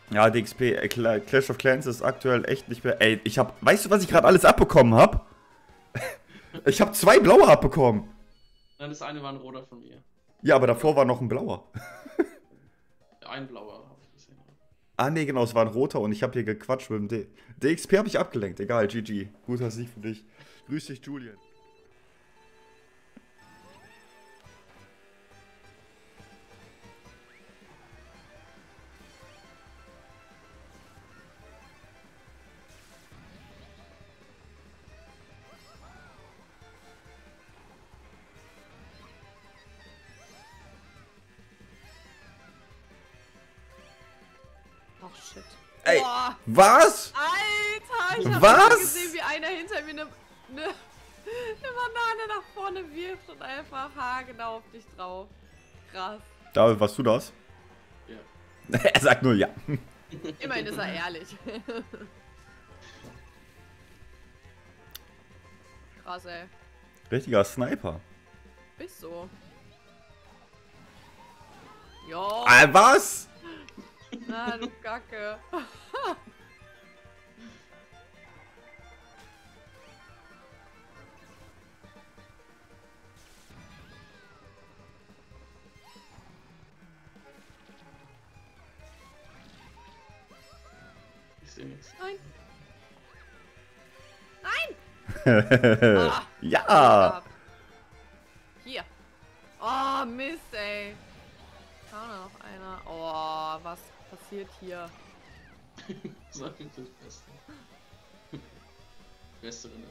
Ja, DXP, Clash of Clans ist aktuell echt nicht mehr. Ey, weißt du, was ich gerade alles abbekommen habe? Ich habe 2 blaue abbekommen. Nein, das eine war ein roter von mir. Ja, aber davor war noch ein blauer. Ein blauer habe ich gesehen. Ah, nee, genau, es war ein roter und ich habe hier gequatscht mit dem DXP habe ich abgelenkt. Egal, GG. Guter Sieg für dich. Grüß dich, Julian. Oh shit. Ey, Boah, was? Alter, ich hab Was? gerade gesehen, wie einer hinter mir eine Banane nach vorne wirft und einfach haargenau auf dich drauf. Krass. David, warst du das? Ja. Er sagt nur ja. Immerhin ist er ehrlich. Krass, ey. Richtiger Sniper. Bist so. Jo. Was? Na, du Kacke. Ich sehe nichts. Nein. Nein! Ah, Ja. hier. Oh, Mist, ey. Schau noch einer. Oh, was passiert hier? Sag ich das Beste. Beste Rennen.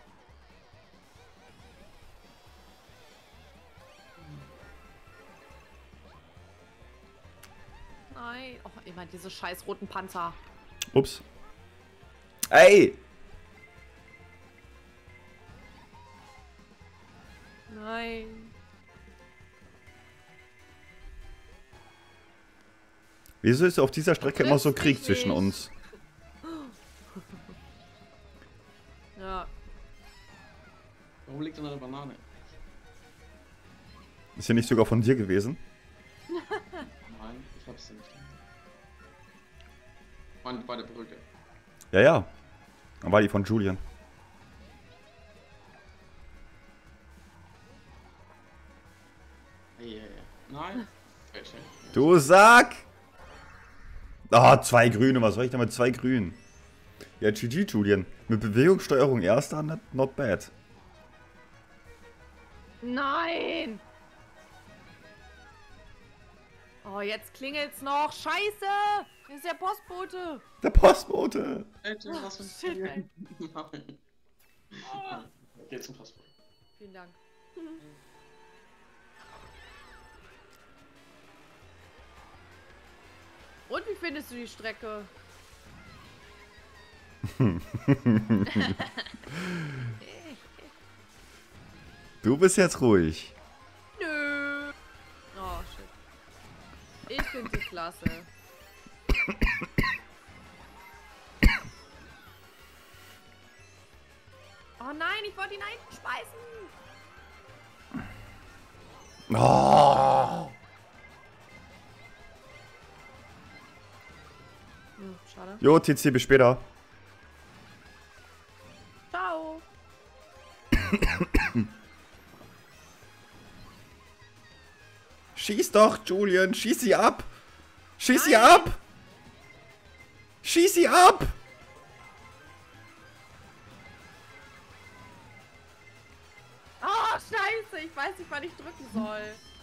Nein. Oh, immer diese scheiß roten Panzer. Ups. Ey. Nein. Wieso ist auf dieser Strecke immer so Triffst Krieg mich zwischen nicht. uns? Ja. Warum liegt denn eine Banane? Ist ja nicht sogar von dir gewesen? Nein, ich hab's nicht. Und bei der Brücke. Ja, ja. Dann war die von Julian. Ja. Nein. Welche? Du Sack! Ah, 2 Grüne. Was soll ich denn mit 2 Grünen? Ja, GG, Julian. Mit Bewegungssteuerung erster, not bad. Nein! Oh, jetzt klingelt's noch. Scheiße! Hier ist der Postbote. Der Postbote. Alter, was für ein Shit, ey. Nein. Oh. Geh zum Passport. Vielen Dank. Und wie findest du die Strecke? Du bist jetzt ruhig. Nö. Oh, shit. Ich finde sie klasse. Oh nein, ich wollte ihn einspeisen. Oh. Schade. Jo, TC, bis später. Ciao. Schieß doch, Julian. Schieß sie ab. Schieß sie Nein. ab. Schieß sie ab. Oh, scheiße. Ich weiß nicht, wann ich drücken soll.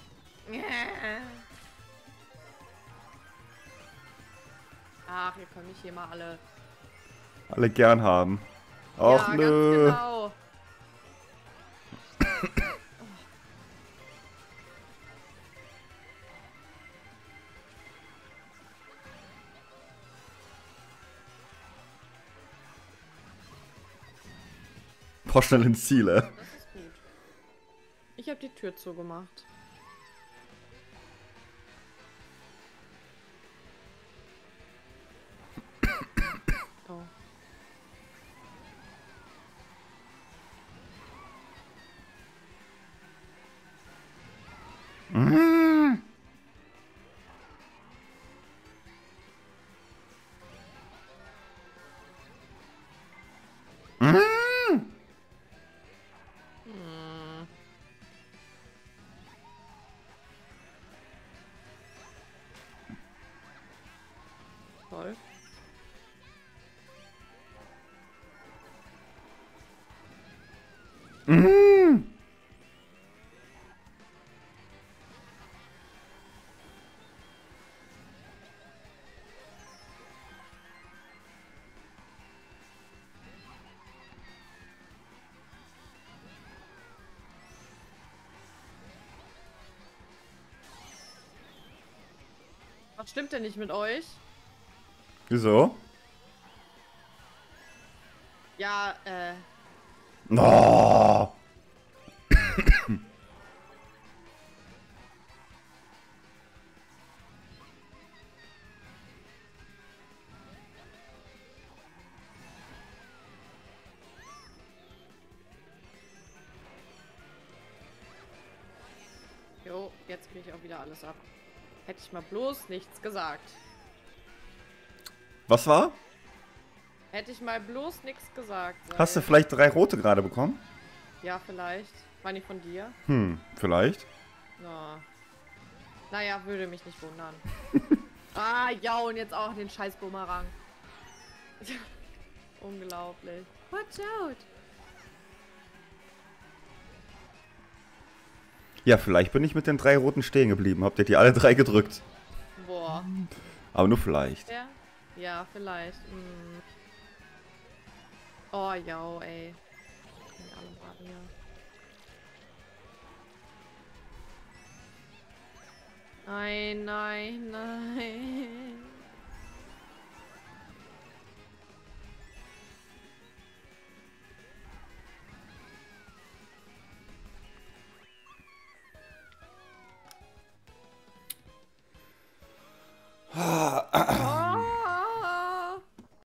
Ach, ihr könnt mich hier mal Alle gern haben. Och, ja, nö. ganz genau. Boah, schnell ins Ziel, ey. Das ist gut. Ich habe die Tür zugemacht. Oh. Mhm. Was stimmt denn nicht mit euch? Wieso? Ja, Oh. jo, jetzt kriege ich auch wieder alles ab. Hätte ich mal bloß nichts gesagt. Was war? Hätte ich mal bloß nichts gesagt. Hast du Sei. vielleicht 3 rote gerade bekommen? Ja, vielleicht. War nicht von dir? Vielleicht. Na. Naja, würde mich nicht wundern. Ah, ja, und jetzt auch den scheiß Bumerang. Unglaublich. Watch out. Ja, vielleicht bin ich mit den 3 roten stehen geblieben. Habt ihr die alle 3 gedrückt? Boah. Aber nur vielleicht. Ja? Ja, vielleicht. Hm. Oh, ja, ey. Die alle warten hier. Nein, nein, nein.